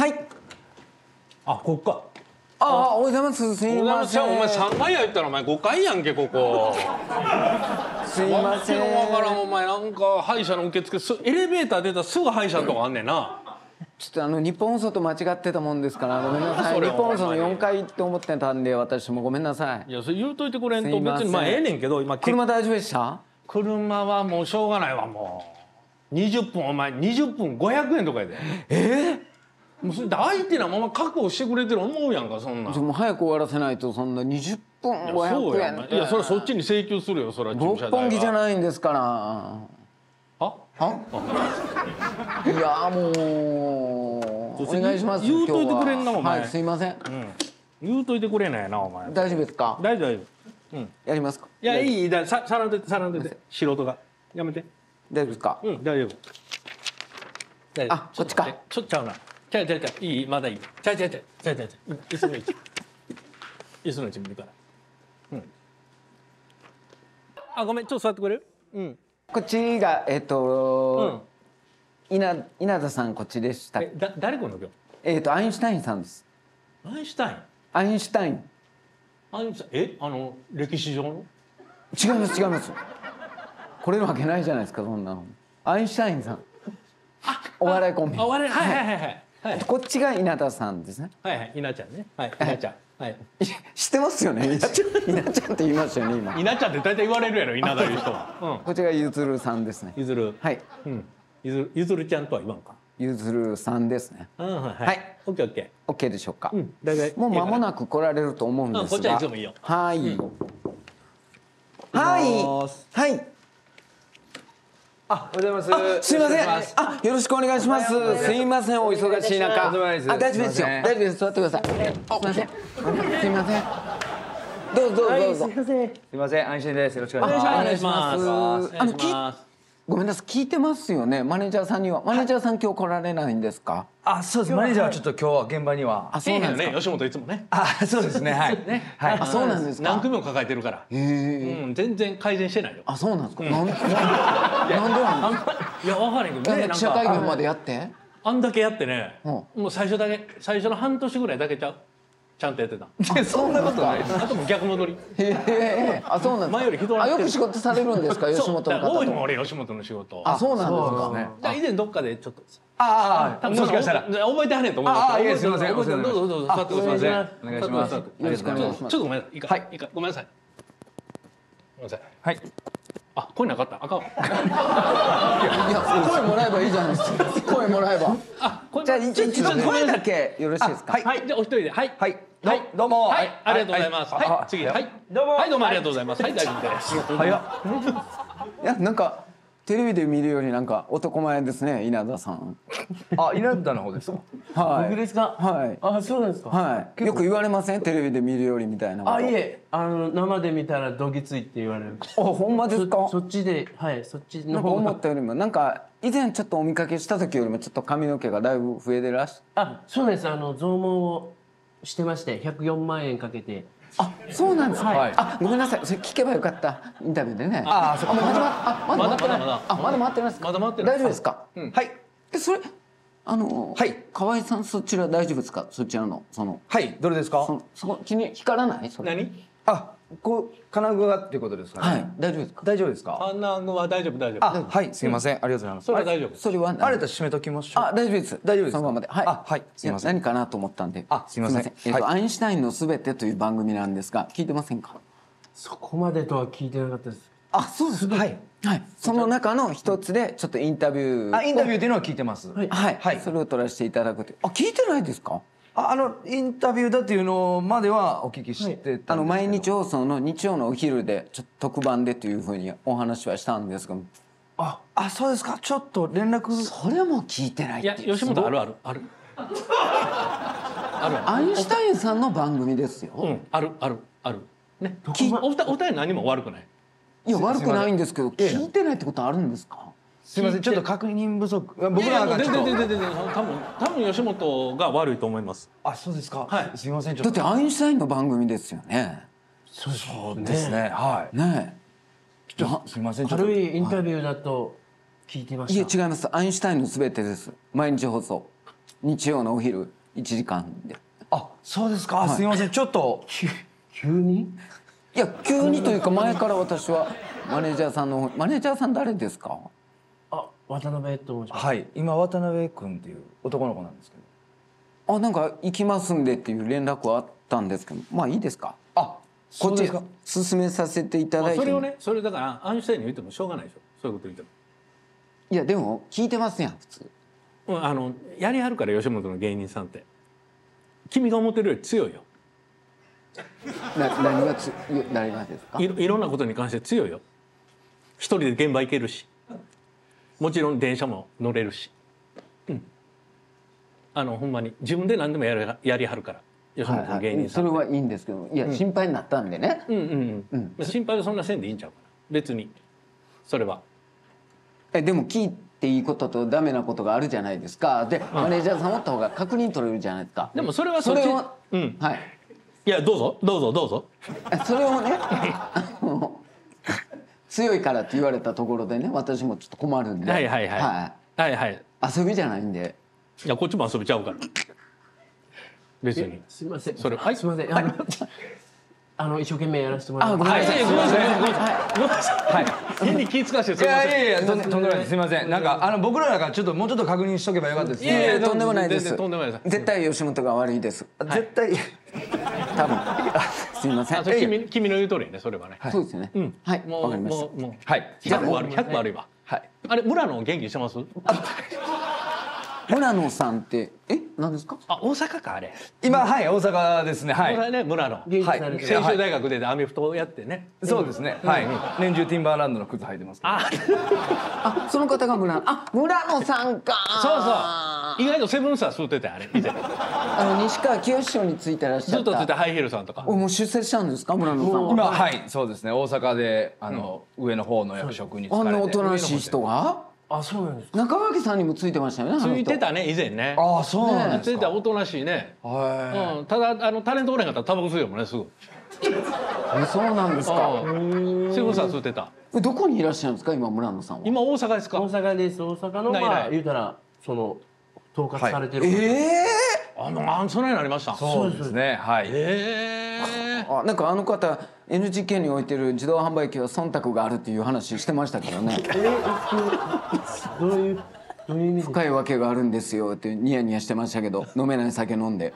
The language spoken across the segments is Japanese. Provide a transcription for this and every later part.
はい。 あ、こっか。 あ、おはようございます。すいません。 お前3回や言ったらお前5回やんけここ。 すいません。 わからんお前なんか歯医者の受付エレベーター出たらすぐ歯医者のとこあんねんな。 ちょっと日本放送と間違ってたもんですからごめんなさい。日本放送の4階って思ってたんで私もごめんなさい。 いやそれ言うといてくれんと別にまあええねんけど今車大丈夫でした？ 車はもうしょうがないわもう20分お前20分500円とかやで。もうそれで相手なまま確保してくれてる思うやんかそんな。 もう早く終わらせないとそんな20分500円って。 いやそれそっちに請求するよそれは。 六本木じゃないんですから。いやもうお願いします。 言うといてくれんなお前。 はいすいません。 言うといてくれないなお前。 大丈夫ですか？ 大丈夫。 やりますか？ いやいいさらんでて素人がやめて。 大丈夫ですか？ 大丈夫。 あこっちか。 ちょっとちゃうな。ちゃういいまだいい。ちゃう椅子の位置。椅子の位置見るから。あごめんちょっと座ってくれる？ こっちが稲田さんこっちでした。 誰この今日？ アインシュタインさんです。 アインシュタイン？ アインシュタイン。 歴史上の？ 違います。来れるわけないじゃないですかそんなの。アインシュタインさん。お笑いコンビ。はい。こっちが稲田さんですね。 はい稲ちゃんね。はい稲ちゃん。はい。 知ってますよね。稲ちゃんって言いましたよね今。 稲ちゃんって大体言われるやろ稲田いう人は。 こっちがゆずるさんですね。 ゆずる。 はい。 ゆずるちゃんとは言わんか。 ゆずるさんですね。 はい。オッケー。 オッケーでしょうか。 もう間もなく来られると思うんですが。 こっちはいつもいいよ。 はい。はい。 おはようございます。 すいません。よろしくお願いします。すいませんお忙しい中。大丈夫ですよ。大丈夫です。座ってください。すいません。すいません。どうぞ。 すいません、安心です。よろしくお願いします。 お願いします。ごめんなさい、聞いてますよね。マネージャーさんには。マネージャーさん今日来られないんですか？ そうです。マネージャーはちょっと今日は現場には。 そうなんですね。吉本いつもね。 そうですね。はい。 はい。そうなんですか。 何組も抱えてるから。全然改善してないよ。 そうなんですか。なんでなんですか。 いや分からへんけどね。 記者会見までやって。 あんだけやってね。もう最初の半年ぐらいだけちゃんとやってた。 そんなことない。 あとも逆戻り。 そうなんですか。 前よりひどい。 よく仕事されるんですか吉本の方。 多いもん俺吉本の仕事。 そうなんですか。 以前どっかでちょっと。 もしかしたら覚えてはねえと思います。 いやすみません。 どうぞ座ってください。 お願いします。 よろしくお願いします。 ちょっとごめんなさい。ごめんなさい。はい。声なかった。あかん。いや声もらえばいいじゃないですか。声もらえば。じゃあ一度声だけよろしいですか。 はい。じゃあお一人で。はい。 どうも。 はい。ありがとうございます。はい。次。はい。どうも。はいどうもありがとうございます。はい大丈夫です。 早っ。いやなんかテレビで見るよりなんか男前ですね稲田さん。 稲田の方ですか。 僕ですか。 はい。 そうなんですか。 はい。よく言われませんテレビで見るよりみたいな。 いえ生で見たらどぎついって言われる。 ほんまですか。 そっちでそっちの方が。 思ったよりもなんか以前ちょっとお見かけした時よりもちょっと髪の毛がだいぶ増えてらっしゃ。 そうです。増毛をしてまして104万円かけて。 そうなんですか。ごめんなさい。それ聞けばよかったインタビューでね。まだ回ってますか。 まだ回ってない。 大丈夫ですか。 はい。 それ河合さんそちら大丈夫ですか。そちらのはいどれですか。 そこ気に光らない。 何？ 金具がっていうことですかね。 はい。大丈夫ですか。 大丈夫ですか。 金具は大丈夫。 はいすいませんありがとうございます。 それは大丈夫。 それはあれだ閉めときましょう。 大丈夫です。 大丈夫です。 そのままで。 はいすいません。 何かなと思ったんで。 すいません。 アインシュタインのすべてという番組なんですが聞いてませんか。 そこまでとは聞いてなかったです。 そうです。はい。その中の一つでちょっとインタビュー。 インタビューっていうのは聞いてます。 はい。それを取らせていただくと。聞いてないですか。 インタビューだっていうのまではお聞きしてたんです。 毎日放送の日曜のお昼でちょっと特番でというふうにお話はしたんですが。 そうですか。ちょっと連絡。 それも聞いてない。 いや吉本ある。 アインシュタインさんの番組ですよ。 ある。ね。お二人何も悪くない。 いや悪くないんですけど聞いてないってことあるんですか。 すみませんちょっと確認不足。僕らがちょっと全然多分吉本が悪いと思います。 そうですか。 はい。 すみませんだってアインシュタインの番組ですよね。 そうですね。はい。 ねえ。すみません。 軽いインタビューだと聞いてました。 いや違います。アインシュタインのすべてです。毎日放送。 日曜のお昼1時間で。 あ、そうですか。すいません。ちょっと急に？ いや急にというか前から私はマネージャーさん誰ですか？ あ、渡辺と申します。 はい。今渡辺君っていう男の子なんですけど。 なんか行きますんでっていう連絡はあったんですけど、まあいいですか？ あ、 こっちそうですか。 進めさせていただいて。 それをね、それだからアインシュタインに言ってもしょうがないでしょ。そういうこと言っても。 いやでも聞いてますやん普通。 やりはるから吉本の芸人さんって君が思ってるより強いよ。 誰がですか？ いろんなことに関して強いよ。一人で現場行けるし、もちろん電車も乗れるし、ほんまに自分で何でもやりはるから吉本の芸人さんって。 それはいいんですけど、いや心配になったんでね。 心配はそんなせんでいいんちゃうかな別に。それはでも聞いていいこととダメなことがあるじゃないですか。でマネージャーさんおった方が確認取れるじゃないですか。 でもそれはそっち。 はい。 いやどうぞどうぞどうぞ。 それをね強いからって言われたところでね、私もちょっと困るんで。 はいはいはい遊びじゃないんで。 いやこっちも遊びちゃうから別に。 すみません。 それはいすみません。一生懸命やらせてもらいます。 はい、ごめんなさい。ごめんなさい。はい。変に気遣わしてすいみません。 やいやいや、とんでもないです。すみません。なんか僕らがちょっともうちょっと確認しとけばよかったですいやいやとんでもないです。 全然とんでもないです。 絶対吉本が悪いです。 絶対多分。すみません。 君の言う通りね、それはね。 そうですよね。はい。わかりました。 もうはい。 100悪いわ。 はい。 あれ村野元気してます？ 村野さんって何ですか？ 大阪かあれ。 今はい大阪ですね。はい。 ね村野。 はい専修大学でアメフトをやってね。 そうですね。はい。年中ティンバーランドの靴履いてます。 その方が村野さんか。 そうそう。意外とセブンスター吸ってたあれ見て。 西川きよし師匠についてらっしゃった。 ずっとついたハイヒールさんとか。 もう出世したんですか村野さんは？ 今はいそうですね。大阪で上の方の役職に就かれて。 おとなしい人が？ あ、そうなんですか。 中垣さんにもついてましたよね。 ついてたね以前ね。 あ、そうなんですか。 ついてたおとなしいね。ただタレントおれへんかったらタバコ吸うよもんねすぐ。 そうなんですか。 セブンスター吸ってた。 どこにいらっしゃるんですか今村野さんは？ 今大阪ですか？ 大阪です。大阪の言うたら統括されてる。 そんなになりました。 そうですね。はい。 なんかあの方 NGK に置いてる自動販売機は忖度があるっていう話してましたけどね。 どういう意味ですか？ 深いわけがあるんですよってニヤニヤしてましたけど、飲めない酒飲んで。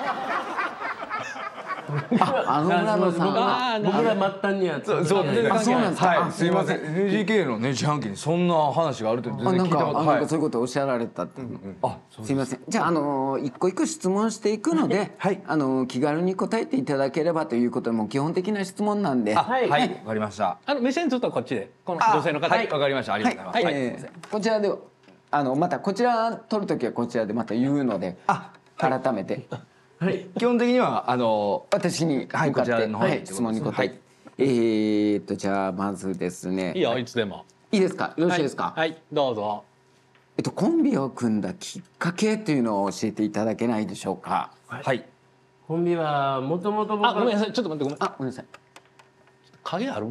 村野さんは僕ら末端にはそうですね。 そうなんですか。 はい。すいません。NGK のね自販機にそんな話があるって全然聞いたことない。 そういうことをおっしゃられたって。すいません。じゃあ一個一個質問していくので、気軽に答えていただければということでも基本的な質問なんで。 はい。わかりました。 目線ずっとこっちでこの女性の方。 はい。わかりました。ありがとうございます。 こちらでまたこちら撮るときはこちらでまた言うので、改めて。 基本的には私に向かこちらの方って質問に答え。じゃあまずですね。 いいよいつでも。 いいですか？よろしいですか？ はいどうぞ。 コンビを組んだきっかけというのを教えていただけないでしょうか？ はい。 コンビはもともと僕。 ごめんなさいちょっと待ってごめん。 ごめんなさい。 影ある？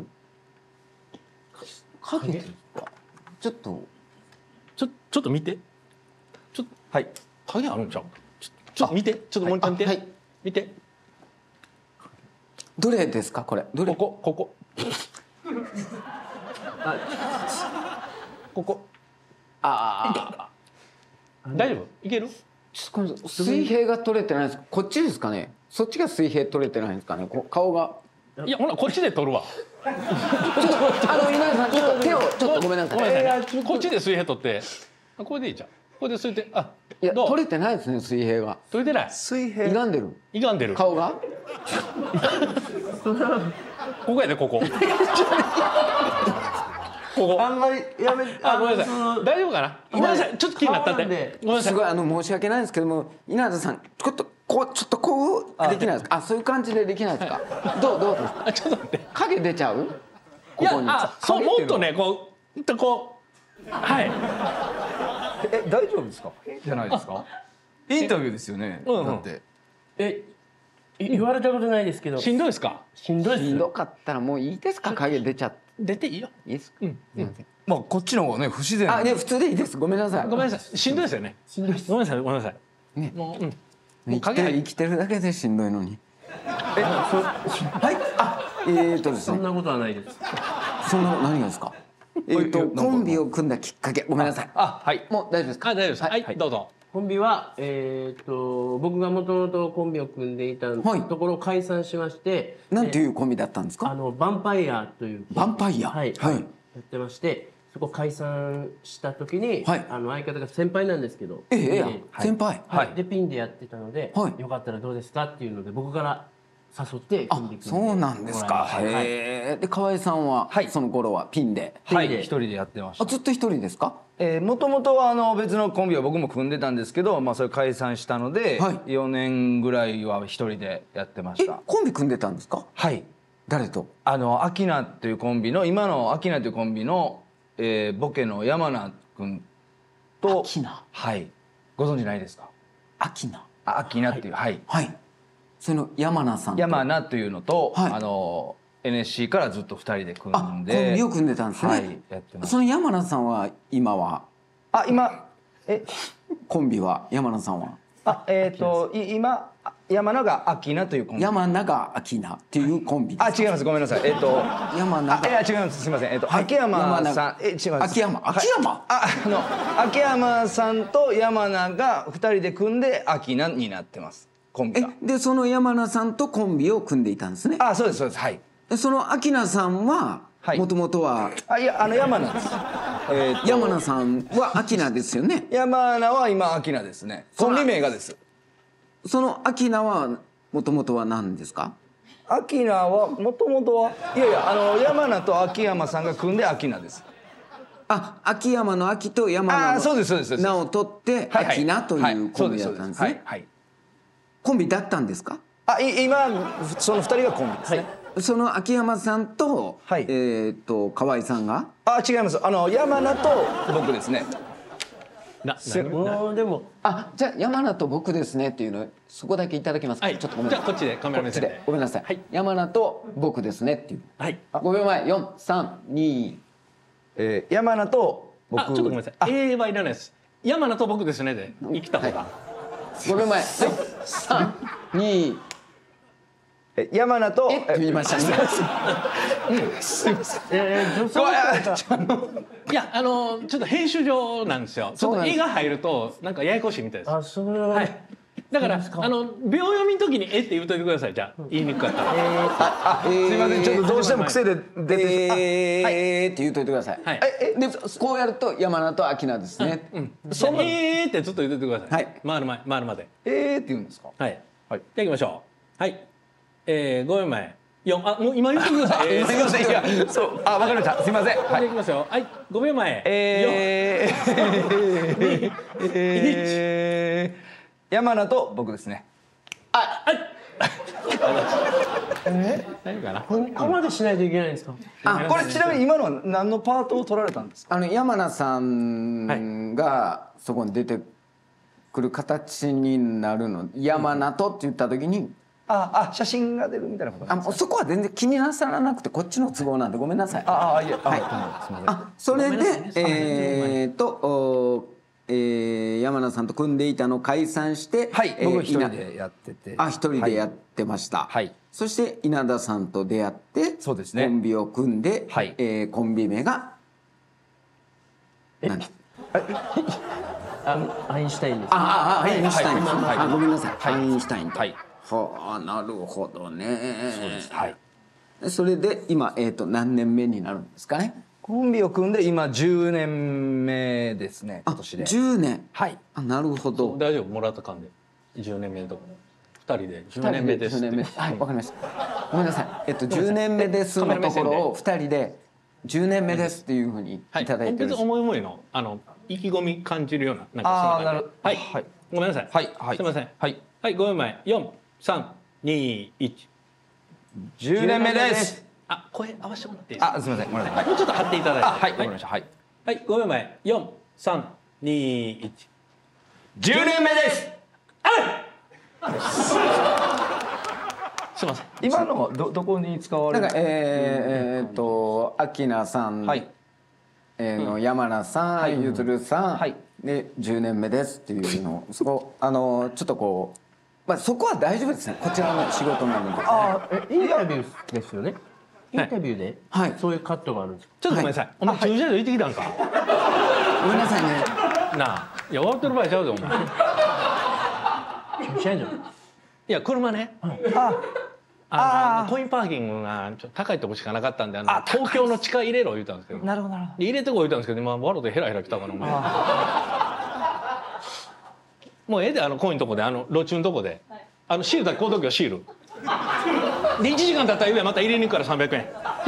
影ですか？ちょっと見て。 はい。 影あるんちゃう？ちょっと見て。ちょっともう一回見て。はい。見て。 どれですかこれ？どれ？ ここ。ここ。大丈夫？いける？ 水平が取れてないです。こっちですかね？そっちが水平取れてないんですかね？顔が。 いやほらこっちで取るわ。 稲田さんちょっと手をちょっとごめんなさい。 こっちで水平取って。これでいいじゃん。これで水平いや取れてないですね水平が。 取れてない。 水平。 歪んでる。 歪んでる。 顔が。 ここやでここ。ここ。 あんまりやめ。 ごめんなさい。大丈夫かな。ごめんなさい。ちょっと気になったって。ごめんなさい。 すごい申し訳ないんですけども稲田さんちょっとこうできないですか？そういう感じでできないですか？どうですか？ ちょっと待って。 影出ちゃう？ いやそうもっとねこうはい。 大丈夫ですか？じゃないですか？インタビューですよね。だって。 言われたことないですけど。 しんどいですか？ しんどいです。 しんどかったらもういいですか？影出ちゃって。 出ていいよ。 いいですか？ まあこっちの方がね不自然。 普通でいいです。ごめんなさい。 ごめんなさい。しんどいですよね。しんどいです。ごめんなさい。 ね、 もう生きてるだけでしんどいのに。はいですね。 そんなことはないです。 そんな何がですか。コンビを組んだきっかけ、ごめんなさい。 はい。 もう大丈夫ですか。 大丈夫です。はい、どうぞ。 コンビは僕がもともとコンビを組んでいたところを解散しまして、 なんていうコンビだったんですか。 ヴァンパイアという。 ヴァンパイア。 はい。やってまして、そこ解散した時に相方が先輩なんですけど。 先輩。 でピンでやってたので、よかったらどうですかっていうので僕から誘って組んで。 そうなんですか。で河合さんはその頃はピンで。 一人でやってました。 ずっと一人ですか。 もともとは別のコンビは僕も組んでたんですけど、それ解散したので4年ぐらいは一人でやってました。 コンビ組んでたんですか。 はい。 誰と。 アキナというコンビの今のアキナというコンビのボケの山名君と。 アキナ。 はい。ご存知ないですか。 アキナ。 アキナっていう、はい。 その山名さん。 山名というのとNSC からずっと2人で組んでコンビを組んでたんですね。 やってます。 その山名さんは今はコンビは山名さんは今山名がアキナというコンビ。 山名がアキナっていうコンビです。 違います、ごめんなさい。 山名が違います、すみません。秋山さん違います。 秋山さんと山名が2人で組んでアキナになってます。コンビが。 でその山名さんとコンビを組んでいたんですね。 そうですそうです。はい。 そのアキナさんはもともとはいや山名です。 山名さんはアキナですよね。 山名は今アキナですね。コンビ名がです。 そのアキナはもともとは何ですか。 アキナはもともとはいやいや山名と秋山さんが組んでアキナです。 秋山の秋と山名の名を取ってアキナというコンビだったんですね。コンビだったんですか。 今その2人がコンビですね。 その秋山さんと河合さんが違います。山名と僕ですね。 でもじゃあ山名と僕ですねっていうのそこだけいただけますか。ちょっとごめんなさい。 じゃあこっちでカメラ目線でごめんなさい。山名と僕ですねっていう。5秒前4、3、2。 山名と僕。 ちょっとごめんなさい。はいらないです。山名と僕ですねで生きた方が。 5秒前3、2。 山名と言いましたね。 すいません。いやちょっと編集上なんですよ。ちょっと絵が入るとなんかややこしいみたいです。はい。だから秒読みの時にって言うといてください。じゃあ言いにくかったら。 すいません。ちょっとどうしても癖で出てって言うといてください。でこうやると山名と秋名ですね。 そんなってずっと言っててください。回るまで。 って言うんですか。 はい。じゃあ行きましょう。はい。5秒前4。もう今言ってください。 すいません。いやそうわかりました。すいません。 はい。いきますよ。はい。5秒前。 山名と僕ですね。 何かな。 ここまでしないといけないんですか。 これちなみに今のは何のパートを取られたんですか。 山名さんがそこに出てくる形になるの。山名とって言った時に。 写真が出るみたいなことなんですか。 そこは全然気になさらなくてこっちの都合なんでごめんなさい。 いやそれで山名さんと組んでいたのを解散して僕一人でやってて一人でやってました。そして稲田さんと出会ってコンビを組んでコンビ名がアインシュタインです。 アインシュタイン。ごめんなさい。アインシュタインと。なるほどね。それで今何年目になるんですかね。 コンビを組んで今10年目ですね。今年で。 10年。なるほど。 大丈夫。もらった感で10年目のとこ2人で10年目です。 はい、わかりました。ごめんなさい。10年目ですのところを2人で10年目ですっていうふうにいただいてる。 別に思い思いの意気込み感じるようななんかそんな感じ。はい。ごめんなさい。すみません。はい。5秒前4、3、2、1。 10年目です。 声合わせてもらっていいですか。 すみません。ごめんなさい。 もうちょっと張っていただいて。 わかりました。はい。 5秒前4、3、2、1。 10年目です。 すみません。 今のどこに使われる。 秋名さんの山名さん、ゆずるさんで10年目ですっていうのをちょっとこう、まあ、そこは大丈夫ですね、こちらの仕事なので。 インタビューですよね。インタビューで、そういうカットがあるんですか。 ちょっとごめんなさい、お前駐車場行ってきたんか。 ごめんなさいね。 なあ、いや終わってる場合ちゃうぞお前。 駐車場。 いや車ね。コインパーキングがちょっと高いとこしかなかったんで、東京の地下入れろ言うたんですけど。 なるほどなるほど。 入れてこい言うたんですけど、今ワロでヘラヘラ来たからお前。もうコインとこで路中のとこで、シールだけこうときはシール。で1時間経ったらゆえまた入れに行くから300円。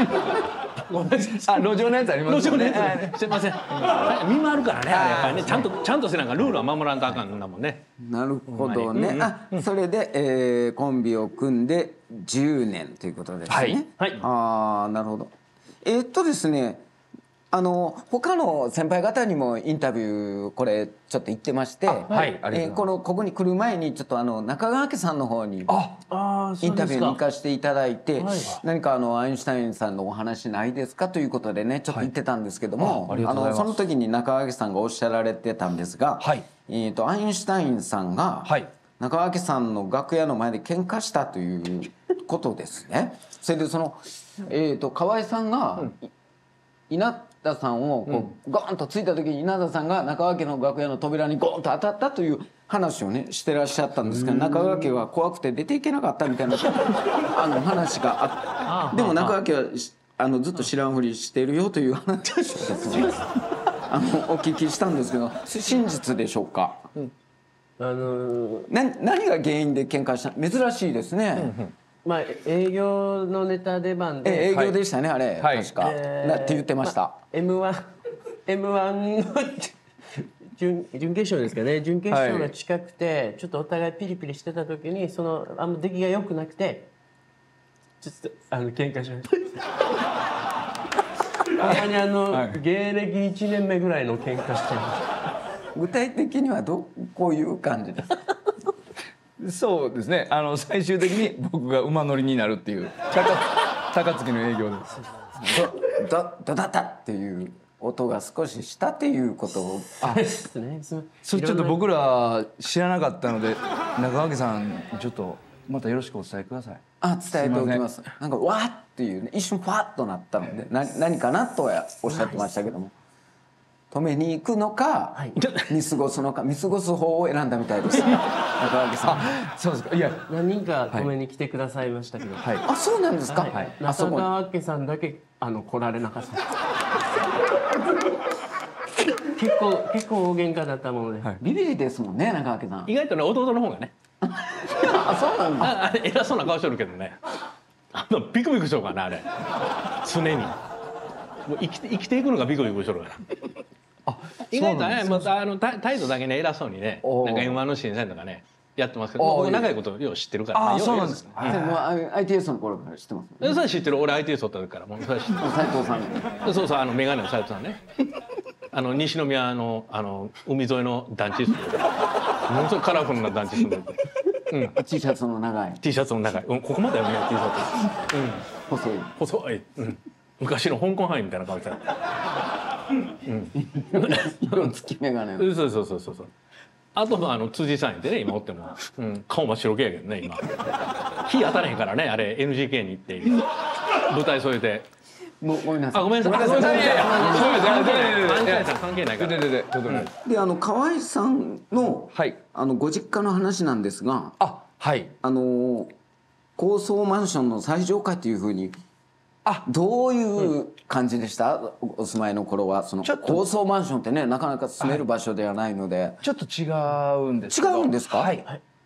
路上のやつありますよね。 路上のやつ、すいません。見回るからね、やっぱりね、ちゃんとせながらルールは守らんとあかんだもんね。 なるほどね。それで、コンビを組んで10年ということですね。 はい。 なるほど。ですね、他の先輩方にもインタビューこれちょっと言ってまして、ここに来る前にちょっと中川家さんの方にインタビューに行かせていただいて、何かアインシュタインさんのお話ないですかということでね、ちょっと言ってたんですけども、その時に中川家さんがおっしゃられてたんですが、アインシュタインさんが中川家さんの楽屋の前で喧嘩したということですね。それで河合さんが稲田さんをこうゴーンとついた時に稲田さんが中川家の楽屋の扉にゴーンと当たったという話をねしてらっしゃったんですけど、中川家は怖くて出ていけなかったみたいな話があって、でも中川家はずっと知らんふりしてるよという話をですねお聞きしたんですけど、真実でしょうか。何が原因で喧嘩した珍しいですね。 まあ営業のネタ出番で営業でしたね、あれ確かって言ってました。 M1 の準決勝ですかね。準決勝が近くてちょっとお互いピリピリしてた時に出来が良くなくてちょっと喧嘩しました。たまに芸歴1年目ぐらいの喧嘩してました。 具体的にはこういう感じですか。 そうですね。最終的に僕が馬乗りになるっていう高槻の営業です。 ドダダっていう音が少ししたっていうことを。 それちょっと僕ら知らなかったので、中川家さんちょっとまたよろしくお伝えください。 伝えておきます。なんかわーっていうね、一瞬ファッとなったので何かなとはおっしゃってましたけども。止めに行くのか、見過ごすのか、見過ごす方を選んだみたいです。中川家さん。 そうですか。いや、 何人か止めに来てくださいましたけど。 そうなんですか。 中川家さんだけ来られなかった。結構大喧嘩だったもので。 ビビリですもんね、中川家さん。 意外とね、弟の方がね。 そうなんだ。 偉そうな顔してるけどね。ビクビクしようかな、あれ。常に。もう生きていくのがビクビクしとるから。意外とね、態度だけね偉そうにね、なんか M1 の審査員とかねやってますけど、僕長いことよう知ってるから。 そうなんですか。 ITS の頃から知ってます。 それ知ってる。俺 ITS 取った時からもうそれ知ってる。 斉藤さん。 そうメガネの斉藤さんね。西宮の海沿いの団地室で、ものすごいカラフルな団地室で。 T シャツの長い。 T シャツの長い。ここまではね T シャツ。細い。昔の香港俳優みたいな顔してた。 色付き眼鏡。 そう。あと辻さんやでね、今おっても、顔真っ白けやけどね、今火当たらへんからね、あれ NGK に行って舞台添えて。 ごめんなさい。 ごめんなさい。関係ないから。 で河合さんのご実家の話なんですが、高層マンションの最上階というふうに。どういう感じでした？お住まいの頃は。高層マンションってね、なかなか住める場所ではないので。 ちょっと違うんですけど。 違うんですか？ はい。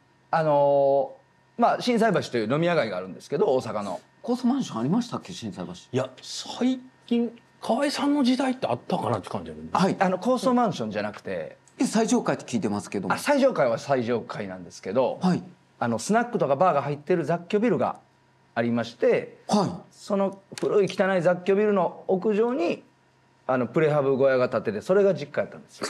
心斎橋という飲み屋街があるんですけど、大阪の。 高層マンションありましたっけ、心斎橋？ いや、最近河合さんの時代ってあったかなって感じ。 はい。高層マンションじゃなくて。 最上階って聞いてますけども。 最上階は最上階なんですけど。 はい。 スナックとかバーが入ってる雑居ビルがありまして。はい。その古い汚い雑居ビルの屋上にプレハブ小屋が建ってて、それが実家やったんですよ。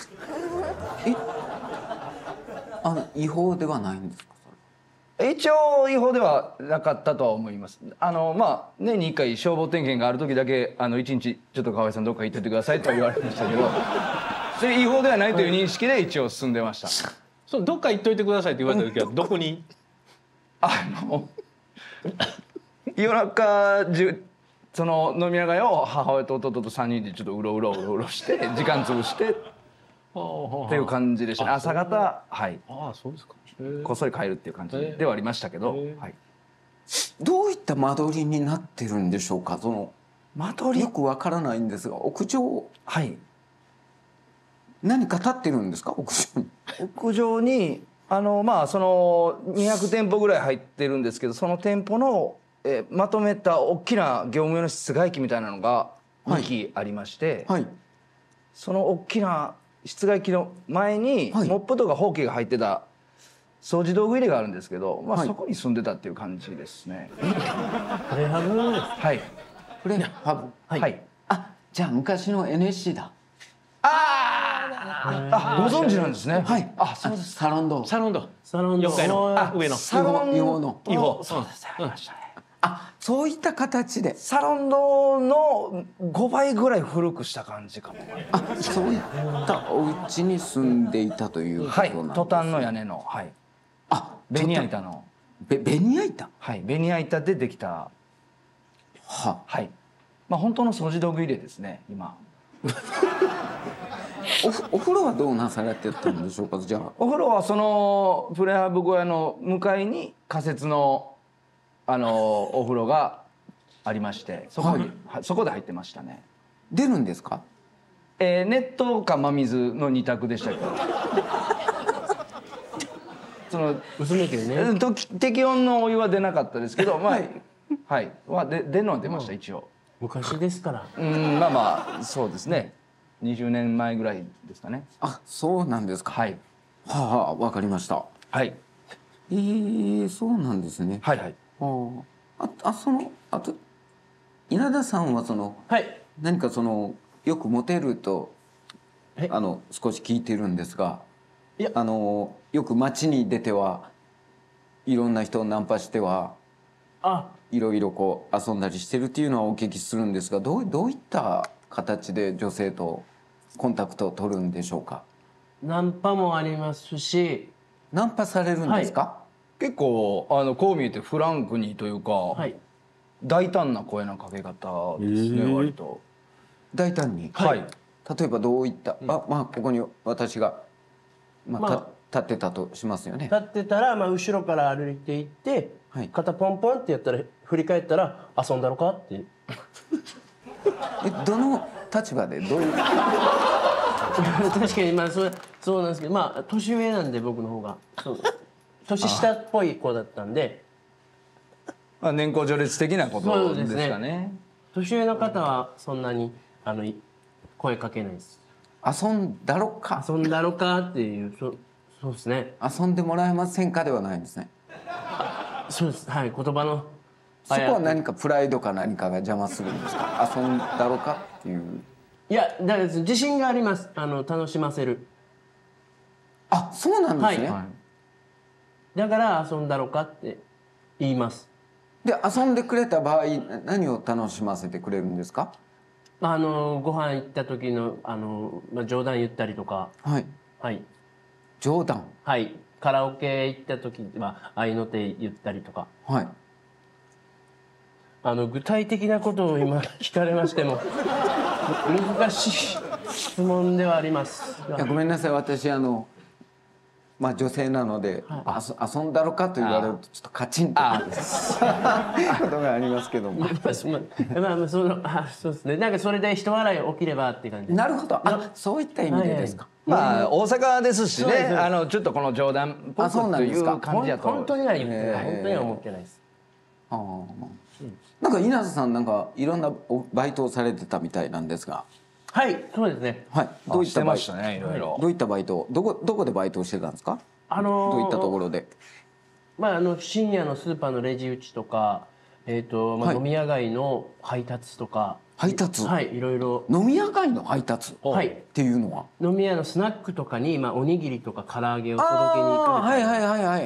違法ではないんですか？ 一応違法ではなかったとは思います。年に1回消防点検がある時だけ1日ちょっと河合さんどっか行っててくださいとは言われましたけど。 それ違法ではないという認識で一応進んでました。 そうどっか行っといてくださいって言われた時はどこに？ 夜中その飲み屋街を母親と弟と3人でちょっとうろうろして時間潰してっていう感じでしたね。朝方はい。 ああそうですか。 こっそり帰るっていう感じではありましたけど、はい。 どういった間取りになってるんでしょうか。その間取りよくわからないんですが、屋上、 はい、 何か建ってるんですか、屋上に。 屋上にまあその200店舗ぐらい入ってるんですけど、その店舗のまとめた大きな業務用の室外機みたいなのが2機ありまして、はいはい、その大きな室外機の前にモップとかほうきが入ってた掃除道具入れがあるんですけど、まあ、そこに住んでたっていう感じですね。 プレハブです。 はい。 プレハブ。はい。あ、じゃあ昔の NSC だ。 ご存知なんですね。 はい。あ、そうです。サロンド。 4階の上のサロンの違法。 そうです。ありましたね。 あ、そういった形でサロンドの5倍ぐらい古くした感じかも。 あ、そういったお家に住んでいたということなんですね。 はい。トタンの屋根の、はい。あ、ベニヤ板の。 ベニヤ板。 はい。ベニヤ板でできた。はい。まあ本当の掃除道具入れですね。今。 お風呂はどうなされてたんでしょうか。じゃあ。 お風呂はそのプレハブ小屋の向かいに仮設のお風呂がありまして、そこで入ってましたね。 出るんですか。 熱湯か真水の2択でしたけど。その薄めてね。 適温のお湯は出なかったですけど、まあはい出るのは出ました、一応。 昔ですから。 まあまあそうですね。20年前ぐらいですかね。 あ、そうなんですか。 はい。 はあ、わかりました。 はい。 そうなんですね。 はいはい。 あと稲田さんははい、 何かよくモテると少し聞いてるんですが、よく街に出てはいろんな人をナンパしてはいろいろこう遊んだりしてるっていうのはお聞きするんですが、どういった形で女性とコンタクトを取るんでしょうか。 ナンパもありますし。 ナンパされるんですか。はい、 結構こう見えてフランクにというか、はい、大胆な声のかけ方ですね。割と大胆に。 はい。 例えばどういった、まあここに私が立ってたとしますよね。 立ってたら後ろから歩いていって、はい、肩ポンポンってやったら振り返ったら遊んだろかって。 どの立場でどういう確かにそうなんですけど、年上なんで僕の方が年下っぽい子だったんで、 年功序列的なことですかね。 年上の方はそんなに声かけないです。 遊んだろかっていう、そうですね。 遊んでもらえませんかではないんですね。 そうです。はい。言葉のそこは何かプライドか何かが邪魔するんですか。遊んだろかっていう。 いや、だから自信があります。楽しませる。 あ、そうなんですね。はい、 だから遊んだろかって言います。 で、遊んでくれた場合何を楽しませてくれるんですか。 ご飯行った時の冗談言ったりとか。 はい。 はい。 冗談。 はい。カラオケ行った時は合いの手言ったりとか。 はい。 具体的なことを今聞かれましても難しい質問ではあります。 いや、ごめんなさい。私女性なので、遊んだろかと言われるとちょっとカチンとことがありますけども。 そうですね。なんかそれで一笑い起きればっていう感じ。 なるほど。そういった意味でですか。 大阪ですしね。ちょっとこの冗談っぽくという感じだと。 本当には思ってないです。 なんか稲田さんいろんなバイトをされてたみたいなんですが。 はい、そうですね。 はい。どういったバイトね、いろいろ。 どういったバイト、どこでバイトをしてたんですか。どういったところで。 深夜のスーパーのレジ打ちとか、飲み屋街の配達とか。 配達。 はい、いろいろ。 飲み屋街の配達。 はい。 っていうのは。 飲み屋のスナックとかにおにぎりとか唐揚げを届けに行く。 はい。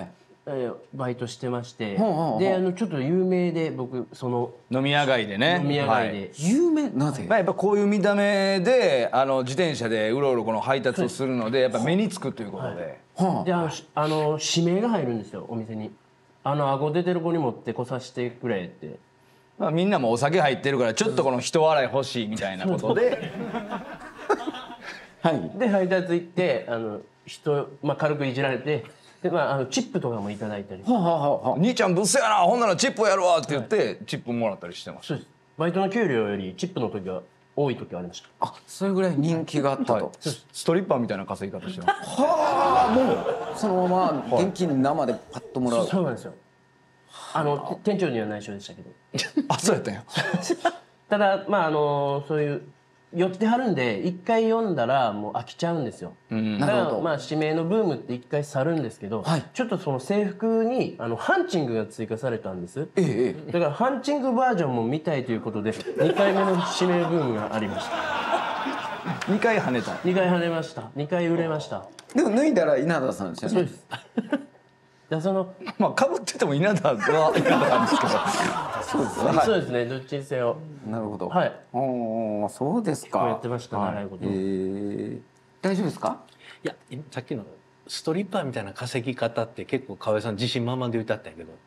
バイトしてまして、 ほうでちょっと有名で僕その飲み屋街でね。 飲み屋街で、 有名なぜ？ まあやっぱこういう見た目で自転車でうろうろこの配達をするのでやっぱ目につくということで。 で指名が入るんですよお店に。顎出てる子に持ってこさせてくれって。 まあみんなもお酒入ってるからちょっとこの人笑い欲しいみたいなことで。 はい。 で配達行って軽くいじられて、でチップとかもいただいたり。 兄ちゃんブスやな、ほんならチップやるわって言ってチップもらったりしてます。 そうです。バイトの給料よりチップの時が多い時はありました。 あ、それぐらい人気があったと。 ストリッパーみたいな稼ぎ方してます。 はあ、もうそのまま現金生でパッともらう。 そうなんですよ。店長には内緒でしたけど。 あ、そうやったんや。 ただそういう寄ってはるんで一回読んだらもう飽きちゃうんですよ。だから指名のブームって一回去るんですけど、ちょっとその制服にハンチングが追加されたんです。だからハンチングバージョンも見たいということで2回目の指名ブームがありました。 2回跳ねた。 2回跳ねました。2回売れました。 でも脱いだら稲田さんですよね。 そうです。 まあかぶってても稲田は稲田なんですけど。 そうですね。 そうですね。どっちにせよ。 なるほど。 はい。 そうですか。 やってました長いこと。 大丈夫ですか？ いやさっきのストリッパーみたいな稼ぎ方って結構河合さん自信満々で言ったったんやけど。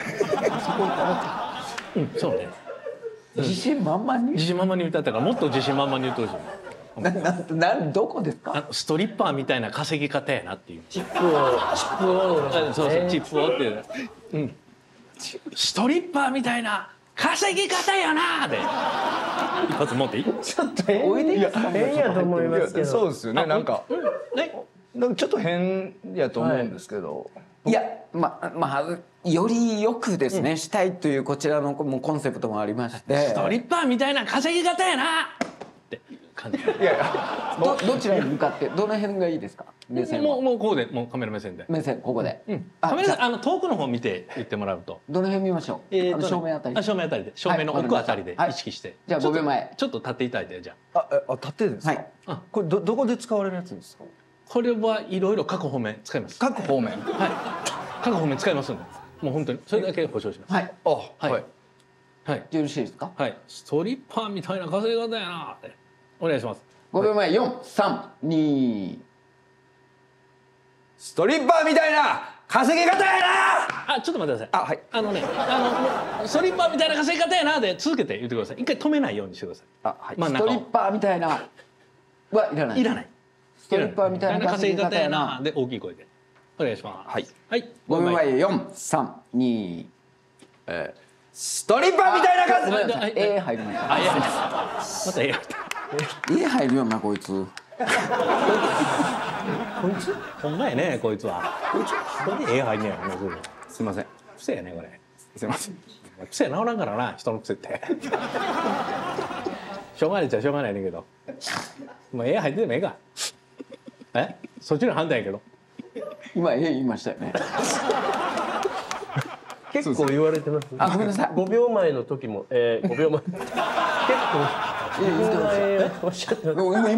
そうね。 自信満々に。 自信満々に言ったったからもっと自信満々に言ってほしい。 どこですか？ ストリッパーみたいな稼ぎ方やなっていう。 チップをそうチップをってストリッパーみたいな稼ぎ方やなーで一発持っていい？ ちょっと変やと思いますけど。 そうですよね。なんかちょっと変やと思うんですけど。 いやよりよくですねしたいというこちらのコンセプトもありまして。 ストリッパーみたいな稼ぎ方やなって感じ。 いやどちらに向かってどの辺がいいですか？目線はもうここでもうカメラ目線で。 目線ここで。 カメラ遠くの方見て言ってもらうと。 どの辺見ましょう？正面あたり。 正面あたりで正面の奥あたりで意識して。 じゃあ5秒前。 ちょっと立っていただいてじゃあ。立ってですか？はい。これどこで使われるやつですか？ これはいろいろ各方面使います。 各方面。 はい。各方面使いますんで。もう本当にそれだけ保証します。 はい。 はい。 よろしいですか？ はい。ストリッパーみたいな稼ぎ方やなってお願いします。 5秒前4、3、2。 ストリッパーみたいな稼ぎ方やな。 ちょっと待ってください。 はい。 ストリッパーみたいな稼ぎ方やなで続けて言ってください。一回止めないようにしてください。 はい。ストリッパーみたいなはいらない。 いらない。 ストリッパーみたいな稼ぎ方やなで大きい声でお願いします。 はい。 はい。 5秒前4、3、2。 ストリッパーみたいな稼ぎ方。入りました。 また入った。 入るよなこいつ。 こいつほんまやねこいつは。これで入んねやろな。 すいません。 癖やねこれ。 すいません。 癖治らんからな人の癖って。しょうがないっちゃしょうがないねんけど。もう入っててもええか。そっちの判断やけど。 今言いましたよね。 結構言われてます。 ごめんなさい。 5秒前の時も5秒前。結構おっしゃってます。 今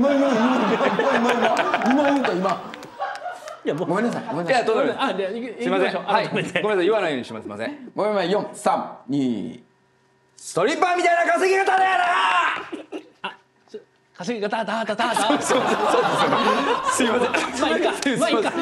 いやもうごめんなさい。 いやどうぞ。すいません。はい。ごめんなさい言わないようにします。すいません。 5秒前4、3、2。 ストリッパーみたいな稼ぎ方だよな。 稼ぎ方そうすいません。 まあいいか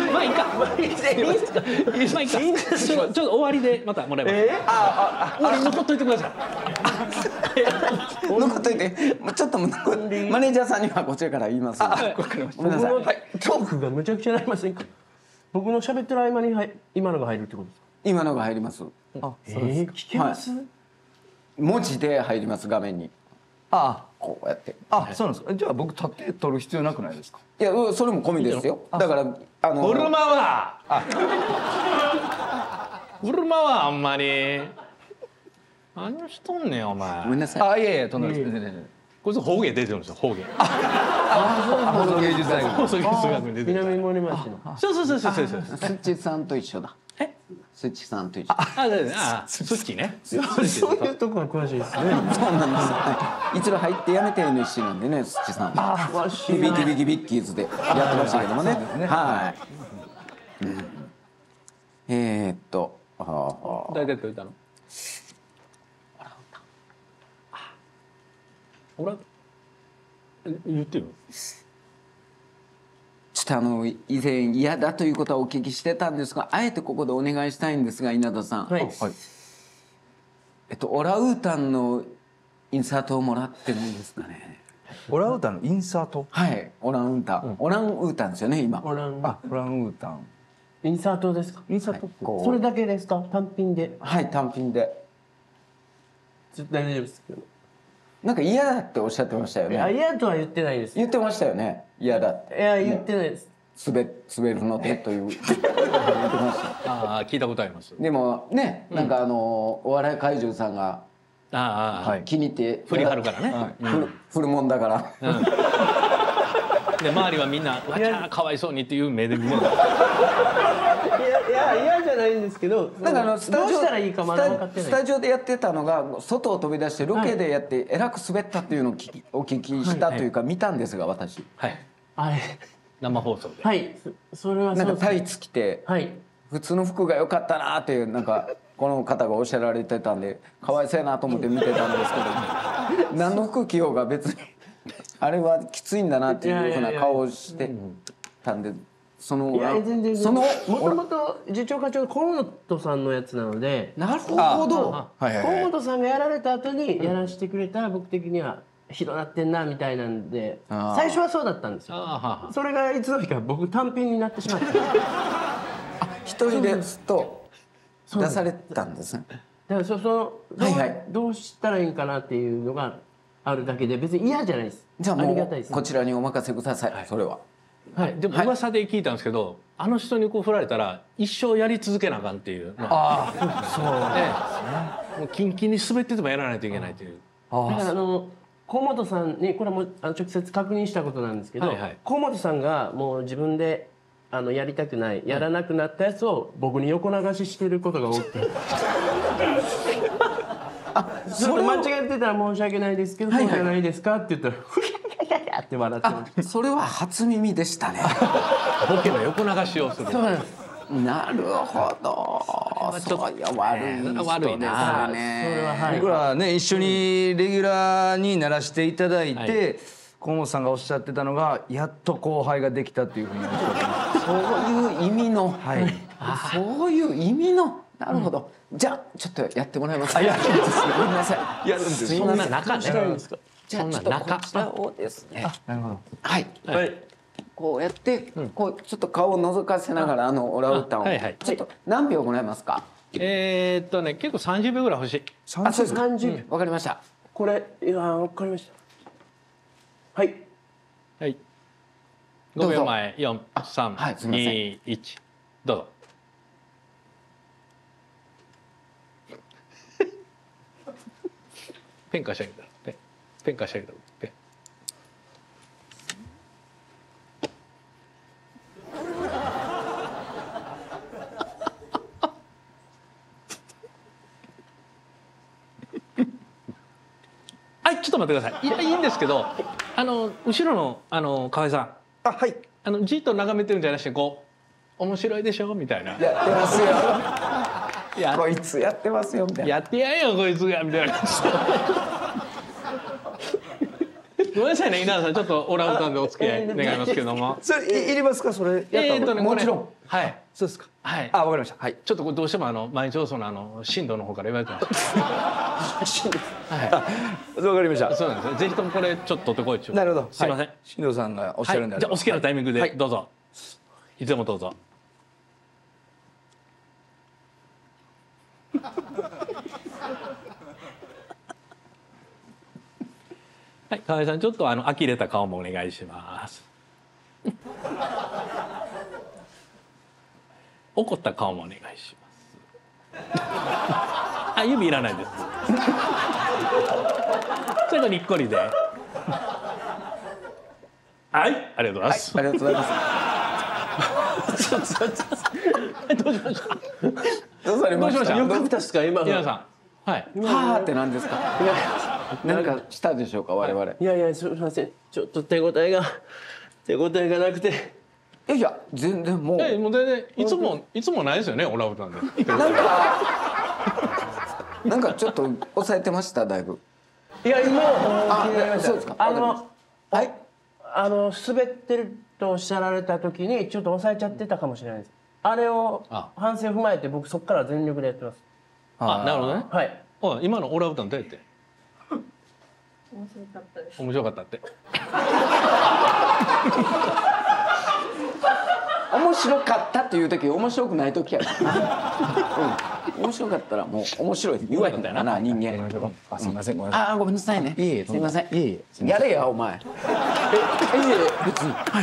ちょっと終わりでまたもらいます。終わり残っといてください。 残っといてちょっとマネージャーさんにはこちらから言います。わかりました。ごめんなさい。 トークがむちゃくちゃなりませんか？僕の喋ってる合間に今のが入るってことですか？ 今のが入ります。 聞けます？ 文字で入ります画面に。こうやって。 そうなんですか。じゃあ僕立って取る必要なくないですか？ いやそれも込みですよ。だからブルマはあんまり何しとんねんお前。 ごめんなさい。 いやとんでもないです。 こいつ方言出てるんですよ方言。 放送芸術大学。 放送芸術大学に出てる。 南森町の。 そう。 スチさんと一緒だ。スチさんと一緒。 スッチね。 そういうとこは詳しいですね。 そうなんです。一度入ってやめて NSC なんでね、スチさん。 詳しい。 ビキビッキーズでやってましたけどもね。はい。 大体どういったの？オランウータン言ってよ。 ちょっと以前嫌だということはお聞きしてたんですが、あえてここでお願いしたいんですが、稲田さん、 はい、 オランウータンのインサートをもらってもいいですかね。 オランウータンのインサート。 はい、オランウータン、オランウータンですよね今。 オランオランウータン。 インサートですか？ インサートってこう。 それだけですか？単品で。 はい、単品で。 大丈夫ですけど。 なんか嫌だっておっしゃってましたよいや、 ね。 嫌とは言ってないです。 言ってましたよね。嫌だって。 いや、言ってないです。 滑るのでという言ってました。 ああ聞いたことあります。 でもね、なんかお笑い怪獣さんが気に入って振り張るからね。 振るもんだから。 で周りはみんな「わちゃかわいそうに」っていう目で見る。 いや嫌じゃないんですけど、 なんかどうしたらいいかまだ分かってない。 スタジオでやってたのが外を飛び出してロケでやってえらく滑ったっていうのをお聞きしたというか見たんですが、私はいあれ生放送で。 はい、それはなんそうです。 かタイツ着てはい。 普通の服が良かったなっていうなんかこの方がおっしゃられてたんでかわいそうやなと思って見てたんですけど、何の服着ようが別にあれはきついんだなっていうふうな顔をしてたんで、 いや全然もともと次長課長河本さんのやつなので、 なるほど、 河本さんがやられた後にやらせてくれたら僕的にはひどなってんなみたいなんで、最初はそうだったんですよ。それがいつの日か僕単品になってしまって、 一人ですと出されたんですね。 だからどうしたらいいかなっていうのがあるだけで別に嫌じゃないです。 じゃあもありがたいです。 うこちらにお任せください、それは。 はい、でも噂で聞いたんですけど、あの人にこう振られたら一生やり続けなあかんっていう。そうもうキンキンに滑っててもやらないといけないという。 だから河本さんにこれも直接確認したことなんですけど、河本さんがもう自分でやりたくないやらなくなったやつを僕に横流ししてることが多くてちょっと間違ってたら申し訳ないですけど、そうじゃないですかって言ったらふややややって笑ってました。 それは初耳でしたね。 ボケの横流しをする。 そうなんです。 なるほど。そういや悪い人ですね。 悪いな。 それははい。 僕らね一緒にレギュラーにならせていただいて、河本さんがおっしゃってたのがやっと後輩ができたっていうふうにおっしゃってます。 そういう意味の、そういう意味の、なるほど。じゃあちょっとやってもらいます。 やるんです。 ごめんなさい。 やるんです。 そんな中ね。 じゃあちょっとこちらをですね。 なるほど。 はい。こうやってこうちょっと顔を覗かせながらオランウータンをちょっと何秒もらえますか。 結構30秒ぐらい欲しい。 あ、そうですか。わかりました。 これわかりました。はいはい5秒前4、3、2、1どうぞ。ペン貸してあげたらペン貸してあげたらペン。はい、ちょっと待ってください。いいんですけど、後ろの河合さん、 はい。 じっと眺めてるんじゃなくてこう面白いでしょみたいな。 やってますよ。こいつやってますよみたいな。 やってやんよこいつがみたいな。ごめんなさいね稲田さん、ちょっとオランウータンでお付き合い願いますけども。 それいりますかそれ。 もちろん。 はい。 そうですか。 はい。 あ、わかりました。はい。 ちょっとこれどうしても毎日放送の進藤の方から言われてました。 わかりました。 そうなんですね。ぜひともこれちょっと取ってこいっちゅう。 なるほど。 すいません。 進藤さんがおっしゃるんであれば。 じゃあお好きなタイミングでどうぞ。いつでもどうぞ。はい、河合さんちょっと呆れた顔もお願いします。怒った顔もお願いします。あ、指いらないです。それがにっこりで。はい、ありがとうございます。 ありがとうございます。 どうしました。 どうされました。 よかったですか今。 皆さん。はい。 はあって何ですか。何かしたでしょうか我々。 いやすみません。ちょっと手応えがなくていやいや全然もう。 もう全然いつもないですよねオランウータンで。 なんかちょっと抑えてましただいぶ。 いや今そうですか。 はい。滑ってるとおっしゃられた時にちょっと抑えちゃってたかもしれないです。あれを反省踏まえて僕そこから全力でやってます。 あ、なるほどね。 はい。 今のオランウータンどうやって？ 面白かったです。 面白かったって。 面白かったっていう時面白くない時やからな。面白かったらもう面白い言わへんだよな人間。 すみませんごめんなさい。 あごめんなさいね。 いえいえすみません。 いえいえやれやお前。いえ別にはい。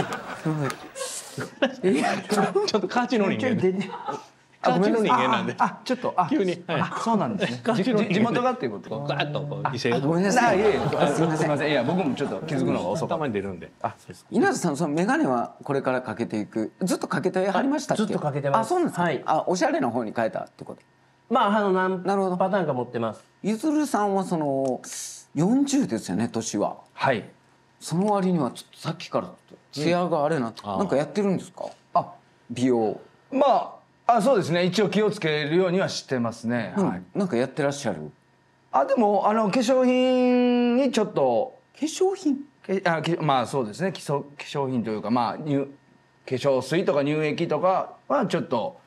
ちょっとカチの人間。カチの人間なんで。 ちょっと急に。 そうなんですね。地元がっていうこと。 ガッとこう威勢ごめんなさい。 いえいえすみません。いや僕もちょっと気づくのが遅かった。 たまに出るんで。 稲田さんその眼鏡はこれからかけていく。ずっとかけてはりましたっけ？ ずっとかけてます。 あそうなんですか。 はい。 おしゃれな方に変えたってこと。 まあ何パターンか持ってます。 ゆずるさんはその40ですよね年は。 はい。 その割にはちょっとさっきからツヤがあれなんかやってるんですか？美容。 まあそうですね一応気をつけるようにはしてますね。はい。 なんかやってらっしゃる？ でも化粧品にちょっと化粧品？ まあそうですね化粧品というかまあ化粧水とか乳液とかはちょっと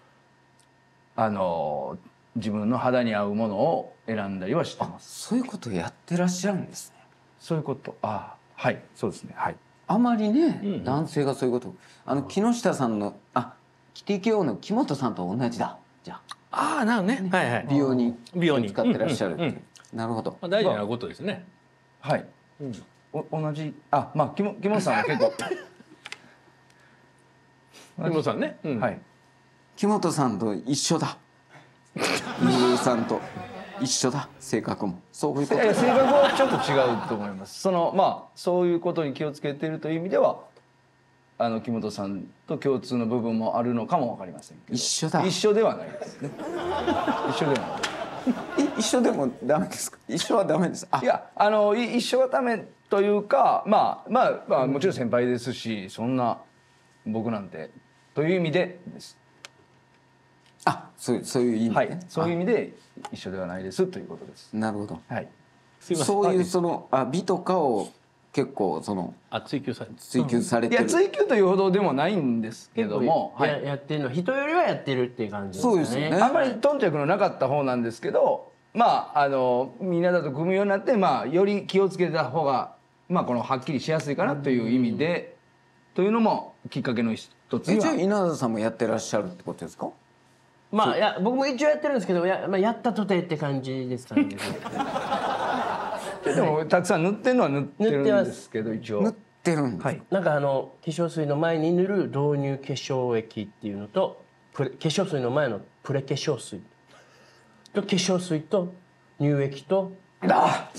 自分の肌に合うものを選んだりはしてます。 そういうことやってらっしゃるんですね。 そういうこと。はいそうですね。はい。 あまりね、男性がそういうこと木下さんのTKO の木本さんと同じだじゃあ。なるほどね。はいはい。 美容に使ってらっしゃる。 うんなるほど。 大事なことですね。 はい。同じまあ木本さんは結構木本さんね。 はい。 木本さんと一緒だ。ゆずるさんと一緒だ性格もそういうこと。 性格はちょっと違うと思います。そういうことに気をつけているという意味では木本さんと共通の部分もあるのかもわかりませんけど。 一緒だ。 一緒ではないですね。一緒ではない。 一緒でもダメですか？一緒はダメです。 いや一緒はダメというかまあもちろん先輩ですしそんな僕なんてという意味でです。 そういう意味で、 はい、そういう意味で一緒ではないですということです。 なるほど。 はい。 そういう美とかを結構追求されてる。 いや追求というほどでもないんですけども、 やってるの人よりはやってるっていう感じですかね。 そうですよね。 あんまり頓着のなかった方なんですけど、みんなだと組むようになってより気をつけた方がこのはっきりしやすいかなという意味でというのもきっかけの一つには。 じゃあ稲田さんもやってらっしゃるってことですか？ 僕も一応やってるんですけどやったとてって感じですかね。 でもたくさん塗ってるのは塗ってるんですけど一応塗ってるんです。 はい。 なんか化粧水の前に塗る導入化粧液っていうのと化粧水の前のプレ化粧水と化粧水と乳液とはい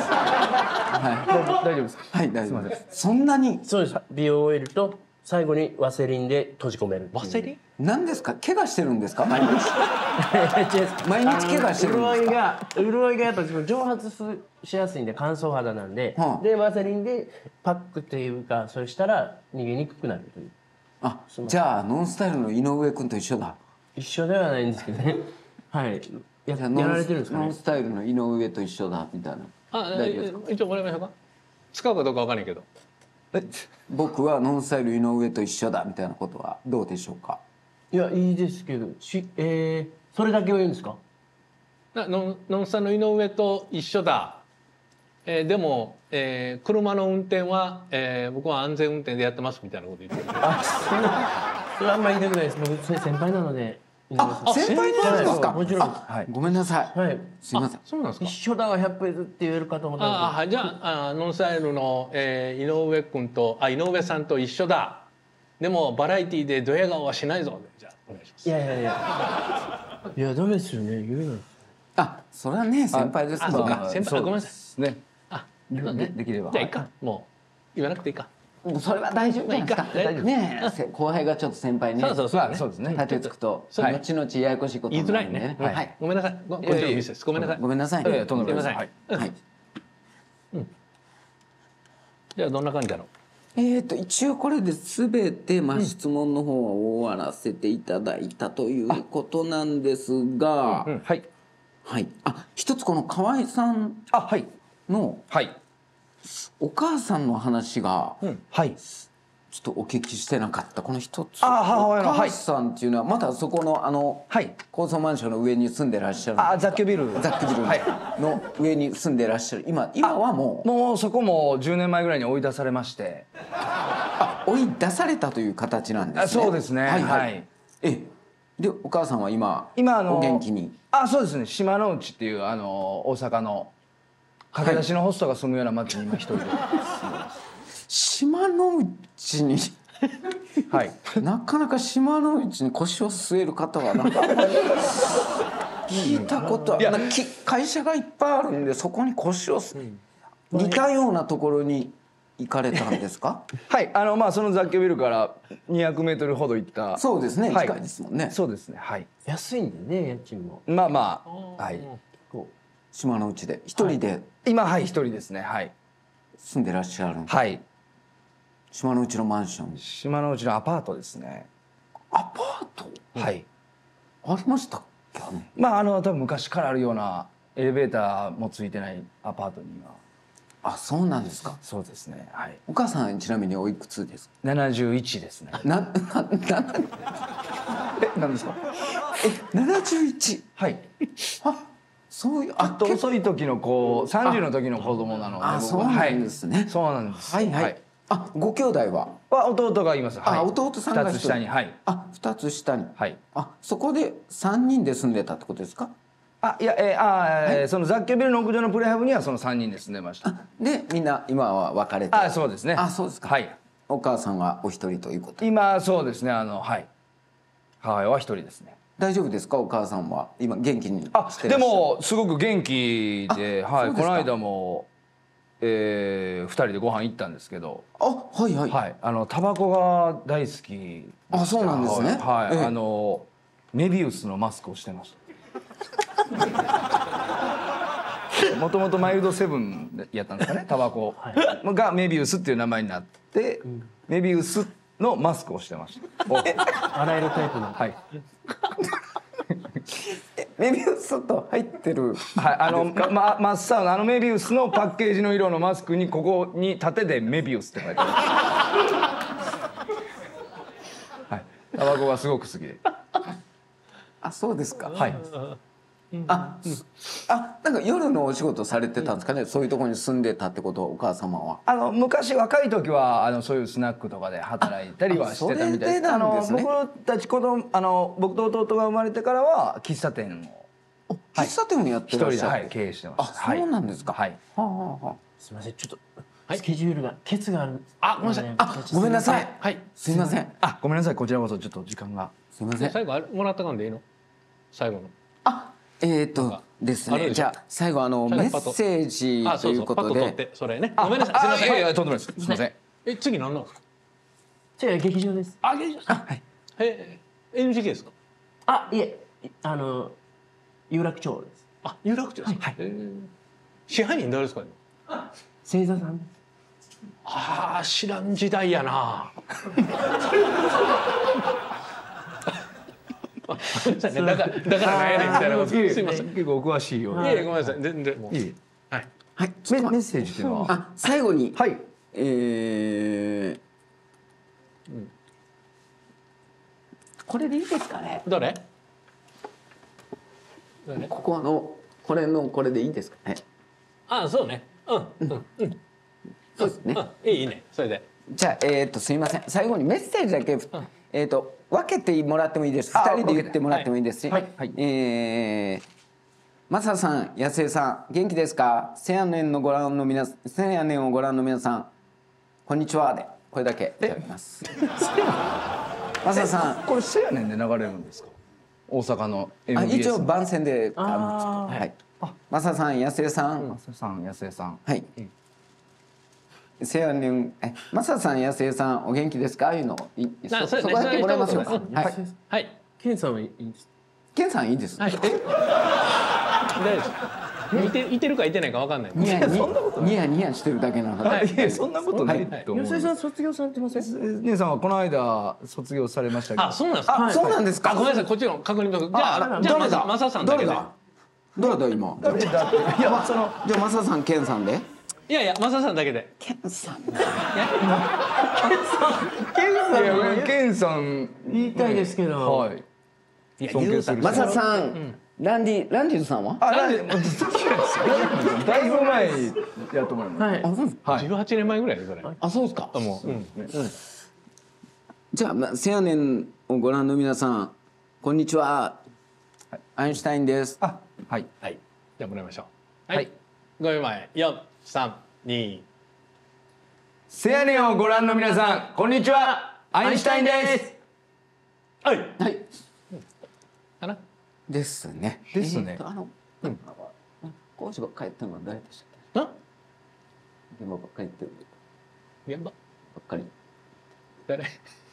大丈夫ですか？ はい大丈夫です。そんなに。 そうです。美容オイルと最後にワセリンで閉じ込める。 ワセリン？ 何ですか？怪我してるんですか？毎日毎日怪我してるんですか？ 潤いがやっぱ蒸発しやすいんで乾燥肌なんで、でワセリンでパックっていうかそうしたら逃げにくくなるという。 じゃあノンスタイルの井上君と一緒だ。 一緒ではないんですけどね。はいやられてるんですかね。 ノンスタイルの井上と一緒だみたいな。 一応もらいましょうか。使うかどうかわからないけど。 僕はノンスタイル井上と一緒だみたいなことはどうでしょうか？ いやいいですけどそれだけを言うんですか？ ノンスタイルの井上と一緒だ。でも、車の運転は、僕は安全運転でやってますみたいなこと言ってる。 それはあんまり言いたくないです。僕それ先輩なので。 先輩になるんですか？ もちろん。 ごめんなさい。 はい。 すいません。 そうなんですか？ 一緒だが100ページって言えるかと思ったんです。 じゃあノンスタイルの、井上君と井上さんと一緒だ。でもバラエティでドヤ顔はしないぞ。じゃあお願いします。 いやダメですよね。言うの。 それはね先輩ですもんね。 先輩ごめんなさい。 ね。できれば。 じゃあいいか。もう言わなくていいか。 それは大丈夫じゃないですか。ね後輩がちょっと先輩にそうですね。 立てつくと後々ややこしいこと言いづらいね。はい。ごめんなさい。こっちのミスです。ごめんなさい。 ごめんなさい。 とんでもないです。 はい。じゃあどんな感じだろう。 一応これで全て、質問の方は終わらせていただいたということなんですが、 はい。 はい。一つこの河合さんはい。 のお母さんの話が、 はい。 ちょっとお聞きしてなかった。この一つ。 母親の。 お母さんっていうのはまだそこの高層マンションの上に住んでらっしゃる。 雑居ビル。 雑居ビルの上に住んでらっしゃる。今はもうそこも10年前ぐらいに追い出されまして。 追い出されたという形なんですね。 そうですね。はい。 でお母さんは今お元気に。 そうですね。島之内っていう大阪の駆け出しのホストが住むような町に今一人で住んでます。 島の内にはい、 なかなか島の内に腰を据える方はなんか聞いたことは会社がいっぱいあるんでそこに腰を似たようなところに行かれたんですか？ はい、その雑居ビルから200メートルほど行った。 そうですね、近いですもんね。 そうですね、はい。 安いんでね、家賃も。 はい。 島の内で一人で今一人ですね、はい。 住んでらっしゃる。はい。島の内のマンション。 島の内のアパートですね。 アパート？ はい。 ありましたっけ？ 多分昔からあるようなエレベーターもついてないアパートには。 そうなんですか。 そうですね。はい。 お母さんちなみにおいくつですか ？71ですね。 何ですか？71。 はい。 そういう遅い時の30の時の子供なので。 そうなんですね。 そうなんです。 はいはい。ご兄弟は？ 弟がいます。 弟さんが 2つ下に。はい。 2つ下に。 はい。 そこで3人で住んでたってことですか？ いや、その雑居ビルの屋上のプレハブにはその3人で住んでました。 でみんな今は別れて。 そうですね。 そうですか。 はい。 お母さんはお一人ということ。 今そうですね、はい。母親は一人ですね。 大丈夫ですか？お母さんは今元気にしてらっしゃる？ でもすごく元気で、この間も2人でご飯行ったんですけど。 はいはい。 はい。タバコが大好き。 そうなんですね。 はい。メビウスのマスクをしてました。もともとマイルドセブンやったんですかね、タバコがメビウスっていう名前になって、メビウスのマスクをしてました。 あらゆるタイプの。 はい。 メビウスと入ってる。 はい、真っ青なメビウスのパッケージの色のマスクにここに縦でメビウスって書いてある。はい。タバコがすごく好きで。 そうですか。 はい。 なんか夜のお仕事されてたんですかね。そういうところに住んでたってことはお母様は。 昔若い時はそういうスナックとかで働いたりはしてたみたいです。僕たち僕と弟が生まれてからは喫茶店をやってらっしゃる。 一人で経営してました。 そうなんですか。 はい。 すみません、ちょっとスケジュールがケツがある。 ごめんなさい。ごめんなさい。はい。すみません。 ごめんなさい。こちらこそちょっと時間が。 すみません。 最後もらったかんでいいの？最後の。 ですね。じゃあ最後メッセージということで。 それね。ごめんなさい。すみません。 いやとんでもないです。すみません。 次何なんですか？ 次は劇場です。 劇場。はい。NGK ですか？ いえ、有楽町です。 有楽町ですか？支配人誰ですか？ 星座さんです。 知らん時代やな。だからなんやねんみたいなこと。すみません。 結構お詳しいようで。ごめんなさい。全然。はい。 メッセージっていうのは。 最後に。 はい。 これでいいですかね。 誰？ こここれでいいですかね。 そうね。 そうですね。 いいね。それで。 じゃあすみません。最後にメッセージだけ分けてもらってもいいです。2人で言ってもらってもいいですし。マサさん、安江さん、元気ですか？せやねんをご覧の皆さん、こんにちはでこれだけいただきます。マサさん、 これせやねんで流れるんですか？大阪の MBS。 一応番宣ではい。マサさん、安江さん、 安江さん。 はい。せやねん、マサさん、安江さん、お元気ですか？いうのそこだけもらいますよ。 はい。 ケンさんはいいです。 ケンさんいいです。 大丈夫です。いてるかいてないか分かんない。 そんなことニヤニヤしてるだけなので。 いやそんなことないと思う。 吉井さん卒業されてません？ 姉さんはこの間卒業されましたけど。 あ、そうなんですか。 あ、そうなんですか。 ごめんなさい、こっちの確認じゃあ誰だ。 マサさんだけで。 誰だ今。 誰だって。いやそのじゃあマサさんケンさんで。 いやいや、マサさんだけで。 ケンさん。 ケンさん言いたいですけど。 はい。 いや、 尊敬する。 マサさん、ランディズさんは？ だいぶ前やと思います。 はい。 あ、そうですか。 18年前ぐらいでそれ。 あ、そうですか。 もう。 じゃあせやねんをご覧の皆さん、こんにちは。アインシュタインです。 あ、はい。 はい。じゃあもらいましょう。 はい。 5秒前、4、3、2。 せやねんをご覧の皆さん、こんにちは。アインシュタインです。 はい。 はい。 かな。 ですね。 ですね。 講師ばっかりやってるのは誰でしたっあ、 け？現場ばっかりやってる。 現場。 ばっかり。 誰。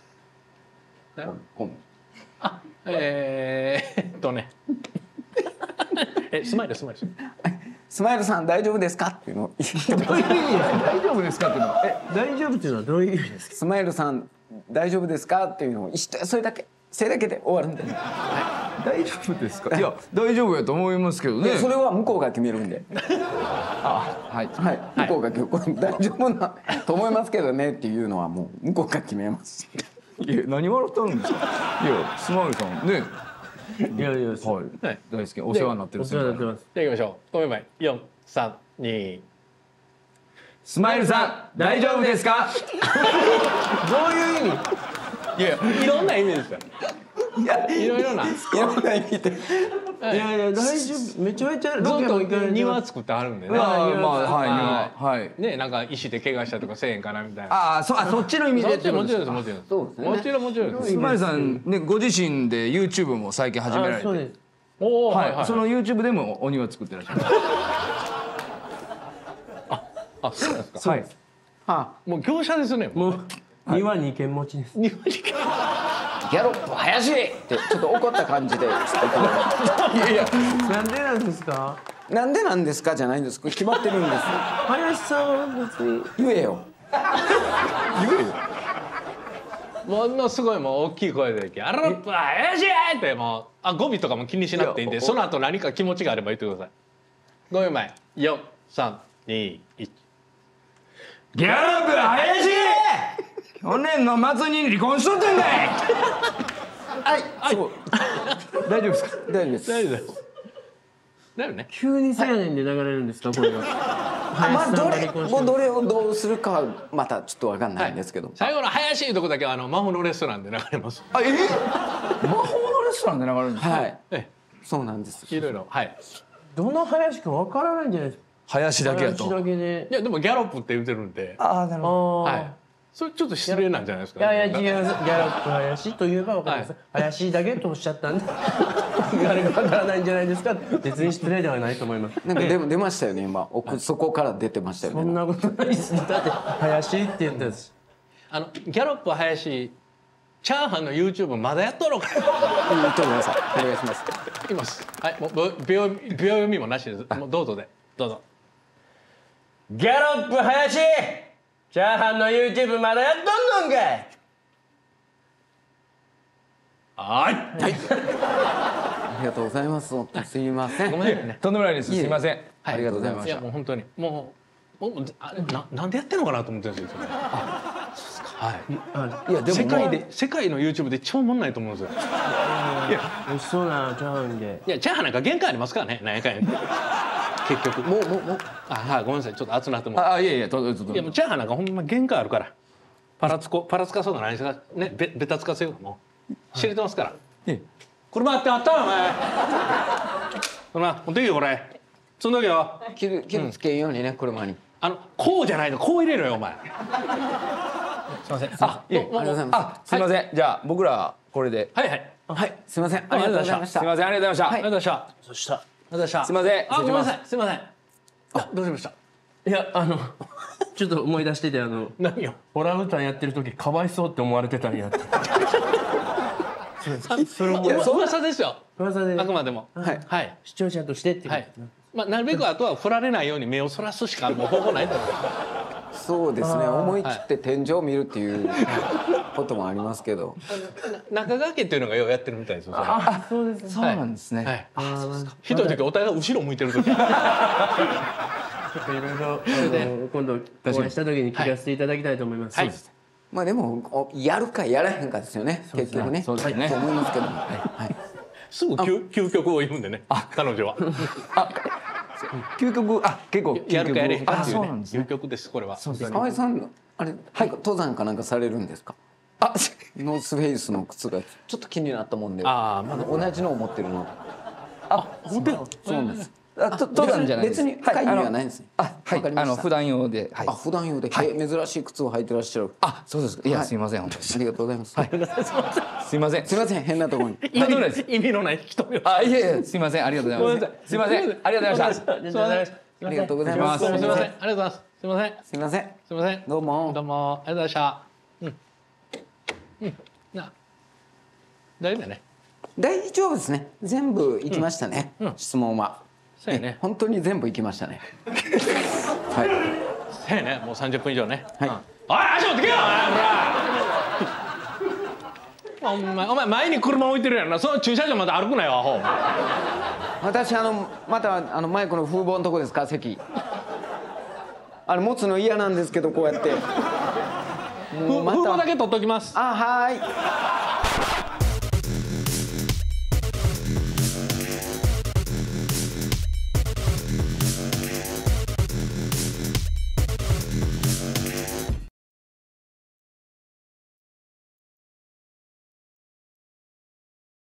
コンビ。 あ、ね。スマイル。 スマイルさん大丈夫ですかっていうのを言ってます。 大丈夫ですかっていうのは。 大丈夫っていうのはどういう意味ですか？ スマイルさん大丈夫ですかっていうのをそれだけで終わるんで。 大丈夫ですか。いや大丈夫やと思いますけどね。 それは向こうが決めるんで。 あ、はいはい。向こうがこれ大丈夫なと思いますけどねっていうのはもう向こうが決めます。 いや何笑ってるんですか。いやスマイルさんね。 いやいや、 はい。大好きお世話になってる。 お世話になってます。 じゃあ行きましょう。5秒前、4、3、2。 スマイルさん大丈夫ですか。 どういう意味？ いや、いろんな意味ですよ。いろいろな。 いろんな意味で。 いやいや大丈夫。めちゃめちゃずっロケも行かれとて庭作ってあるんでね。 まあはい。 ね、なんか石で怪我したとかせえへんかなみたいな。 あ、そっちの意味で。 もちろんです。 そうですね。 もちろんです。 スマイルさんねご自身で YouTube も最近始められて。 そうです。 おお、 はい。その YouTube でもお庭作ってらっしゃる。 あ、そうなんですか。 はい。 もう業者ですね。 もう庭2軒持ちです。 庭に。 ギャロップ林ってちょっと怒った感じで。いやいや。 なんでなんですか？ なんでなんですかじゃないんです。これ決まってるんです。 林さんは別に言えよ。 ものすごいもう大きい声で「ギャロップ林!」ってもう語尾とかも気にしなくていいんで、その後何か気持ちがあれば言ってください。5秒前、4、3、2、1。 ギャロップ林。去年の末に離婚しとってんかい。 はい。そう。大丈夫ですか。大丈夫です。 大丈夫です。だよね。 急にせやねんで流れるんですかこれが。 まあどれをどうするかはまたちょっとわかんないんですけど。 最後の林いうとこだけは魔法のレストランで流れます。 魔法のレストランで流れるんですか。 はい。 えそうなんです。 いろいろ、はい。 どの林かわからないんじゃないですか。 林だけやと。 林だけで。 いやでもギャロップって言ってるんで、 ああなるほど。 はい。それちょっと失礼なんじゃないですか。 いやいや違います。ギャロップ林といえばわかります。林だけとおっしゃったんで、あれがわからないんじゃないですか。別に失礼ではないと思います。 なんか出ましたよね今。そこから出てましたよね。 そんなことないです。だって林って言ったんです。 ギャロップ林チャーハンの YouTube まだやっとろうか。 言ってください。お願いします。 います。はい。もう秒読みもなしです。もうどうぞでどうぞ。 ギャロップ林、チャーハンの YouTube まだやっとんのんかい。 はい。 ありがとうございます。すみません。 ごめんね。 とんでもないです。すみません。 ありがとうございまいやした。 もう本当にもうあれなんでやってんのかなと思ってるんですよ。はい。 いやでも世界の YouTube で超おもんないと思うんですよ。 美味しそうなチャーハンで。 いやチャーハンなんか限界ありますからね。何やかんや。結局。もう。はいごめんなさいちょっと熱なっても。 あいやいやいやもうチャーハンなんかほんま限界あるから。パラつかそうがないですかね。ベタつかせようもう知れてますから。車あってあったお前。ほら持ってきよこれ。そん時よ。 傷つけんようにね車に。 こうじゃないのこう入れろよお前。すいません。 ありがとうございます。 あすみません。じゃあ僕らこれで。 はいはいはいすみません。ありがとうございました。 すみませんありがとうございました。 ありがとうございました。そした。ありがとうございました。 すいません。 あごめんなさいすいません。どうしました。 いやちょっと思い出してて何よ。 オランウータンやってる時かわいそうって思われてたんやって。それも噂ですよ。 噂であくまでも。 はいはい。 視聴者としてっていう。 はい。 まあなるべくあとは振られないように目をそらすしかもう方法ないだろう。 そうですね、思い切って天井を見るっていうこともありますけど。 中川家っていうのがようやってるみたいですよ。 あ、 そうですね。 そうなんですね。 ひどい時お互いが後ろ向いてる時。 いろいろ今度お会いした時に聞かせていただきたいと思います。 はい。 まあでもやるかやらへんかですよね、結局ね。 そうですね。 と思いますけども。はい。 すぐ究極を言うんでね。彼女は。 究極、結構やるかやれへんかっていうね。 そうなんですね。 究極ですこれは。 河合さんあれ登山かなんかされるんですか。ノースフェイスの靴がちょっと気になったもんで。同じのを持ってるの。 持ってる。 そうなんです。 登山じゃないです。 別に深い意味はないんですね。 はい、普段用で。 普段用で珍しい靴を履いてらっしゃる。 そうです。いや、すいません、本当に。 ありがとうございます。 すいません。 すいません、変なところに。 意味のない人よ。 いやいや、すいません、ありがとうございます。すいません、ありがとうございました。 ありがとうございます。 すいません、ありがとうございます。すいません。 すいません。 すいません。 どうも。 どうも、ありがとうございました。大丈夫だね。 大丈夫ですね。全部行きましたね。質問は。 そうやね。 本当に全部行きましたね。はい。 そうやね。もう30分以上ね。 はい。 おい、足持ってけよ、お前前に車置いてるやんな。その駐車場まで歩くなよ、アホ。 私またマイクの風防のとこですか、席。持つの嫌なんですけど、こうやって。 風防だけ取っときます。 はい。